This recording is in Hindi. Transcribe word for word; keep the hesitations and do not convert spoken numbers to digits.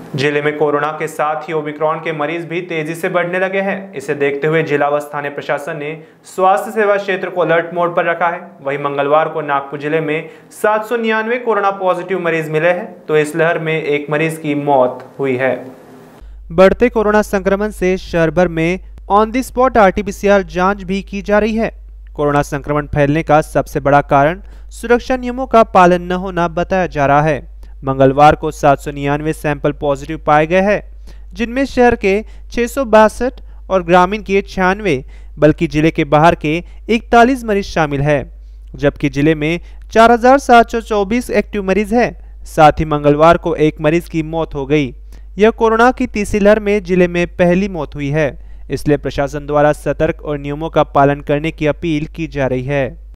जिले में कोरोना के साथ ही ओमिक्रॉन के मरीज भी तेजी से बढ़ने लगे हैं। इसे देखते हुए जिला व स्थानीय प्रशासन ने स्वास्थ्य सेवा क्षेत्र को अलर्ट मोड पर रखा है। वहीं मंगलवार को नागपुर जिले में सात सौ निन्यानवे कोरोना पॉजिटिव मरीज मिले हैं, तो इस लहर में एक मरीज की मौत हुई है। बढ़ते कोरोना संक्रमण से शहर भर में ऑन द स्पॉट आरटीपीसीआर जांच भी की जा रही है। कोरोना संक्रमण फैलने का सबसे बड़ा कारण सुरक्षा नियमों का पालन न होना बताया जा रहा है। मंगलवार को सात सौ निन्यानवे सैंपल पॉजिटिव पाए गए हैं, जिनमें शहर के छह सौ बासठ और ग्रामीण के छियानवे, बल्कि जिले के बाहर के इकतालीस मरीज शामिल है, जबकि जिले में चार हजार सात सौ चौबीस एक्टिव मरीज है। साथ ही मंगलवार को एक मरीज की मौत हो गई। यह कोरोना की तीसरी लहर में जिले में पहली मौत हुई है, इसलिए प्रशासन द्वारा सतर्क और नियमों का पालन करने की अपील की जा रही है।